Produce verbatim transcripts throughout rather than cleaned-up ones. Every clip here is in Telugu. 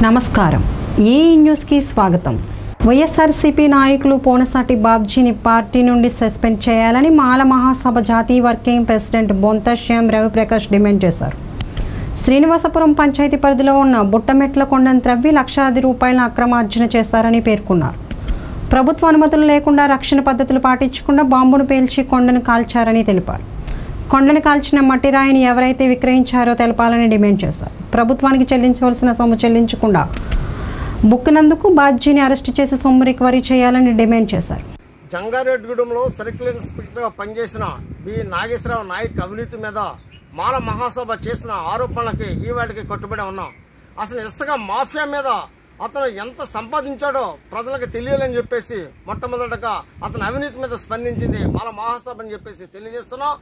నమస్కారం ఈ న్యూస్ కి స్వాగతం। వైఎస్ఆర్సీపీ నాయకులు పోనసాటి బాబ్జీని పార్టీ నుండి సస్పెండ్ చేయాలని మాల మహాసభ జాతీయ వర్కింగ్ ప్రెసిడెంట్ బొంత శ్యామ్ రవిప్రకాష్ డిమాండ్ చేశారు। శ్రీనివాసపురం పంచాయతీ పరిధిలో ఉన్న బుట్టమెట్ల కొండను త్రవ్వి లక్షలాది రూపాయల అక్రమార్జన చేస్తారని పేర్కొన్నారు। ప్రభుత్వ అనుమతులు లేకుండా రక్షణ పద్ధతులు పాటించకుండా బాంబును పేల్చి కొండను కాల్చారని తెలిపారు। కొండను కాల్చిన మట్టి రాయిని ఎవరైతే విక్రయించారో తెలపాలని డిమాండ్ చేశారు। ప్రభుత్వానికి చెల్లించవలసిన సొమ్ము చెల్లించకుండా బుక్కినందుకు బాబ్జీని అరెస్ట్ చేసి సొమ్ము రికవరీ చేయాలని డిమాండ్ చేశారు। జంగారెడ్డిగూడెంలో సర్కిల్ ఇన్స్పెక్టర్గా పనిచేసిన బి నాగేశ్వరరావు నాయక్ అవినీతి మీద మాల మహాసభ చేసిన ఆరోపణలకి ఈవేళకి కట్టుబడి ఉన్నాం। అసలు ఇసుక మాఫియా మీద అతను ఎంత సంపాదించాడో ప్రజలకు తెలియాలని చెప్పేసి మొట్టమొదటగా అతను అవినీతి మీద స్పందించింది మాల మహాసభ అని చెప్పేసి తెలియజేస్తున్నాం।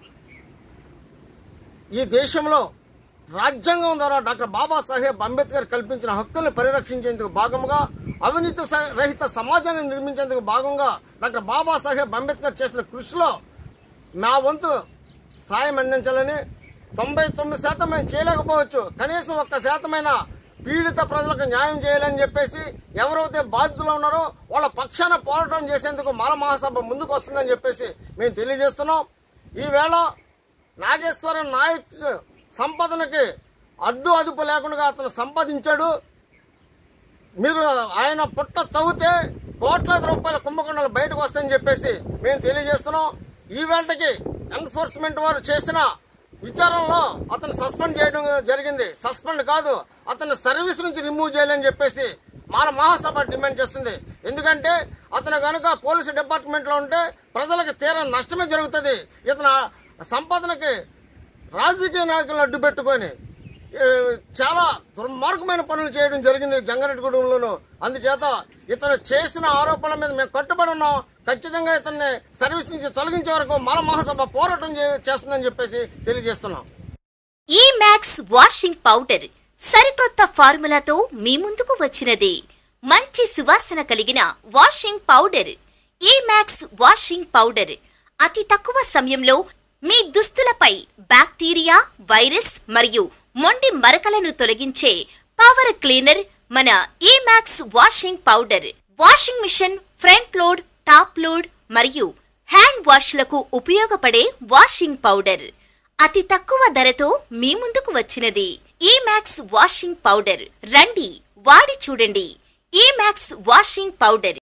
ఈ దేశంలో రాజ్యాంగం ద్వారా డాక్టర్ బాబాసాహెబ్ అంబేద్కర్ కల్పించిన హక్కుల్ని పరిరక్షించేందుకు భాగంగా అవినీతి రహిత సమాజాన్ని నిర్మించేందుకు భాగంగా డాక్టర్ బాబాసాహెబ్ అంబేద్కర్ చేసిన కృషిలో మా వంతు సాయం అందించాలని, తొంభై తొమ్మిది శాతం మేము చేయలేకపోవచ్చు, కనీసం ఒక్క శాతమైన పీడిత ప్రజలకు న్యాయం చేయాలని చెప్పేసి ఎవరైతే బాధితులు ఉన్నారో వాళ్ళ పక్షాన పోరాటం చేసేందుకు మాల మహాసభ ముందుకు వస్తుందని చెప్పేసి మేము తెలియజేస్తున్నాం। ఈవేళ నాగేశ్వర నాయక్ సంపదనకి అడ్డు అదుపు లేకుండా అతను సంపాదించాడు। మీరు ఆయన పుట్ట తవ్వితే కోట్లాది రూపాయల కుంభకోణాలు బయటకు వస్తాయని చెప్పేసి మేము తెలియజేస్తున్నాం। ఈ వేళకి ఎన్ఫోర్స్మెంట్ వారు చేసిన విచారణలో అతను సస్పెండ్ చేయడం జరిగింది। సస్పెండ్ కాదు, అతను సర్వీస్ నుంచి రిమూవ్ చేయాలని చెప్పేసి మాల మహాసభ డిమాండ్ చేస్తుంది। ఎందుకంటే అతను కనుక పోలీసు డిపార్ట్మెంట్ లో ఉంటే ప్రజలకు తీరా నష్టమే జరుగుతుంది। ఇతను సంపాదనకి రాజకీయ నాయకులను అడ్డు పెట్టుకొని చాలా దుర్మార్గమైన పనులు చేయడం జరిగింది జంగారెడ్డిగూడెంలోనూ। అందుచేత ఇతను చేసిన ఆరోపణల మీద మేము కట్టుబడి ఉన్నాం। ఖచ్చితంగా ఇతన్ని సర్వీస్ నుంచి తొలగించే వరకు మాల మహాసభ పోరాటం చేస్తుందని చెప్పేసి తెలియజేస్తున్నాం। ఈ మ్యాక్స్ వాషింగ్ పౌడర్ సరికొత్త ఫార్ములాతో మీ ముందుకు వచ్చినది। మంచి సువాసన కలిగిన వాషింగ్ పౌడర్ ఈ మ్యాక్స్ వాషింగ్ పౌడర్ అతి తక్కువ సమయంలో మీ దుస్తులపై బ్యాక్టీరియా, వైరస్ మరియు మొండి మరకలను తొలగించే పవర్ క్లీనర్ మన ఈ max washing powder. Washing machine, front load, top load మరియు హ్యాండ్ వాష్లకు ఉపయోగపడే వాషింగ్ పౌడర్ అతి తక్కువ ధరతో మీ ముందుకు వచ్చినది। ఈ మ్యాక్స్ వాషింగ్ పౌడర్ రండి వాడి చూడండి। ఈ మ్యాక్స్ వాషింగ్ పౌడర్